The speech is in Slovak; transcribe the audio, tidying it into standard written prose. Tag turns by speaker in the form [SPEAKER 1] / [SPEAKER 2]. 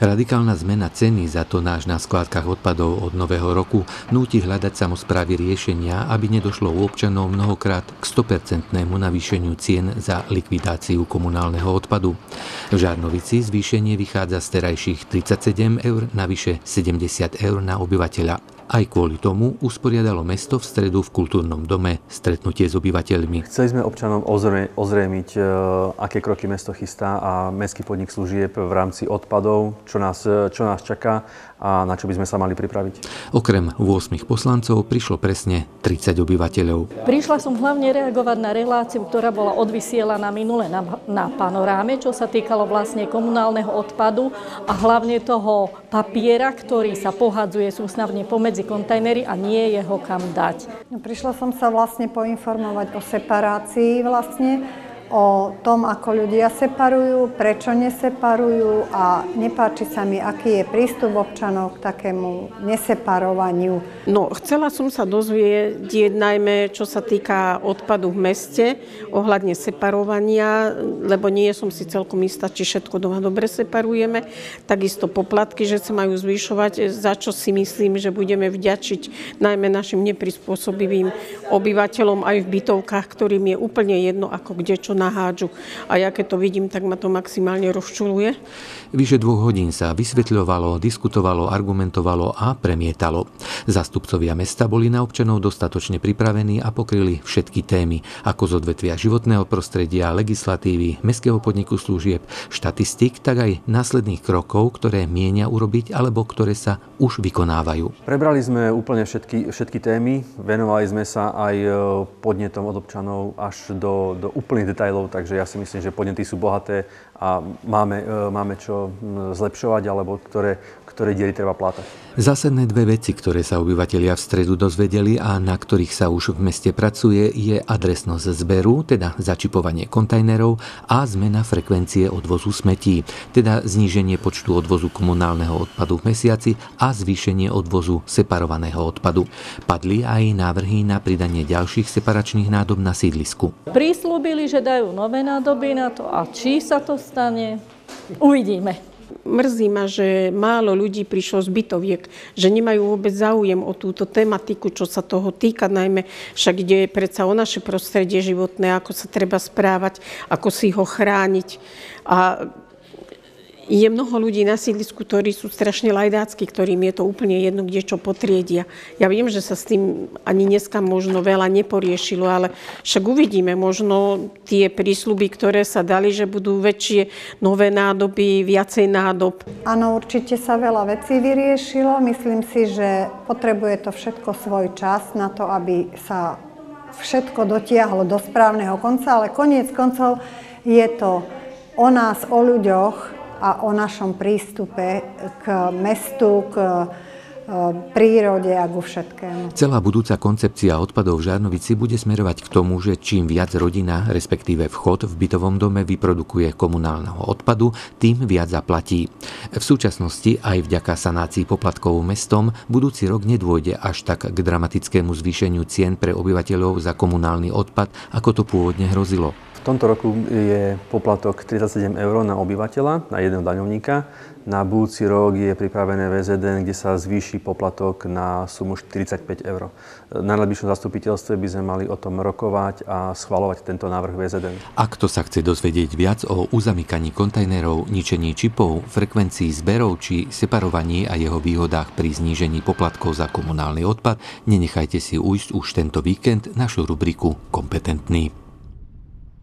[SPEAKER 1] Radikálna zmena ceny za tonáž na skládkach odpadov od nového roku núti hľadať samosprávy riešenia, aby nedošlo u občanov mnohokrát k 100% navýšeniu cien za likvidáciu komunálneho odpadu. V Žarnovici zvýšenie vychádza z terajších 37 eur na vyše 70 eur na obyvateľa. Aj kvôli tomu usporiadalo mesto v stredu v kultúrnom dome stretnutie s obyvateľmi.
[SPEAKER 2] Chceli sme občanom ozrejmiť, aké kroky mesto chystá a mestský podnik služieb v rámci odpadov, čo nás čaká a na čo by sme sa mali pripraviť.
[SPEAKER 1] Okrem 8 poslancov prišlo presne 30 obyvateľov.
[SPEAKER 3] Prišla som hlavne reagovať na reláciu, ktorá bola odvysielaná minule na Panoráme, čo sa týkalo vlastne komunálneho odpadu a hlavne toho papiera, ktorý sa pohadzuje sústavne pomedzi kontajnery a nie je ho kam dať.
[SPEAKER 4] Prišla som sa vlastne poinformovať o separácii vlastne, o tom, ako ľudia separujú, prečo neseparujú a nepáči sa mi, aký je prístup občanov k takému neseparovaniu.
[SPEAKER 5] No, chcela som sa dozvedieť najmä, čo sa týka odpadu v meste, ohľadne separovania, lebo nie som si celkom istá, či všetko doma dobre separujeme. Takisto poplatky, že sa majú zvyšovať, za čo si myslím, že budeme vďačiť najmä našim neprispôsobivým obyvateľom aj v bytovkách, ktorým je úplne jedno, ako kde čo nahádžu. A ja keď to vidím, tak ma to maximálne rozčuluje.
[SPEAKER 1] Vyše 2 hodín sa vysvetľovalo, diskutovalo, argumentovalo a premietalo. Zástupcovia mesta boli na občanov dostatočne pripravení a pokryli všetky témy, ako z odvetvia životného prostredia, legislatívy, mestského podniku služieb, štatistik, tak aj následných krokov, ktoré mienia urobiť alebo ktoré sa už vykonávajú.
[SPEAKER 2] Prebrali sme úplne všetky témy, venovali sme sa aj podnetom od občanov až do úplných detailov, takže ja si myslím, že podnety sú bohaté a máme čo zlepšovať, alebo ktoré diery treba plátať.
[SPEAKER 1] Zásadné 2 veci, ktoré sa obyvatelia v stredu dozvedeli a na ktorých sa už v meste pracuje, je adresnosť zberu, teda začipovanie kontajnerov a zmena frekvencie odvozu smetí, teda zníženie počtu odvozu komunálneho odpadu v mesiaci a zvýšenie odvozu separovaného odpadu. Padli aj návrhy na pridanie ďalších separačných nádob na sídlisku.
[SPEAKER 3] Prislúbili, že dajú nové nádoby na to a či sa to stane, uvidíme.
[SPEAKER 5] Mrzí ma, že málo ľudí prišlo z bytoviek, že nemajú vôbec záujem o túto tematiku, čo sa toho týka, najmä však ide predsa o naše prostredie životné, ako sa treba správať, ako si ho chrániť. A je mnoho ľudí na sídlisku, ktorí sú strašne lajdácky, ktorým je to úplne jedno, kde čo potriedia. Ja viem, že sa s tým ani dneska možno veľa neporiešilo, ale však uvidíme možno tie prísľuby, ktoré sa dali, že budú väčšie nové nádoby, viacej nádob.
[SPEAKER 4] Áno, určite sa veľa vecí vyriešilo. Myslím si, že potrebuje to všetko svoj čas na to, aby sa všetko dotiahlo do správneho konca, ale koniec koncov je to o nás, o ľuďoch, a o našom prístupe k mestu, k prírode a ku všetkému.
[SPEAKER 1] Celá budúca koncepcia odpadov v Žarnovici bude smerovať k tomu, že čím viac rodina, respektíve vchod v bytovom dome vyprodukuje komunálneho odpadu, tým viac zaplatí. V súčasnosti aj vďaka sanácii poplatkov mestom budúci rok nedôjde až tak k dramatickému zvýšeniu cien pre obyvateľov za komunálny odpad, ako to pôvodne hrozilo.
[SPEAKER 2] V tomto roku je poplatok 37 eur na obyvateľa, na jedného daňovníka. Na budúci rok je pripravené VZN, kde sa zvýši poplatok na sumu 45 eur. Na najbližšom zastupiteľstve by sme mali o tom rokovať a schvaľovať tento návrh VZN.
[SPEAKER 1] Ak kto sa chce dozvedieť viac o uzamykaní kontajnerov, ničení čipov, frekvencii zberov či separovaní a jeho výhodách pri znížení poplatkov za komunálny odpad, nenechajte si ujsť už tento víkend našu rubriku Kompetentný.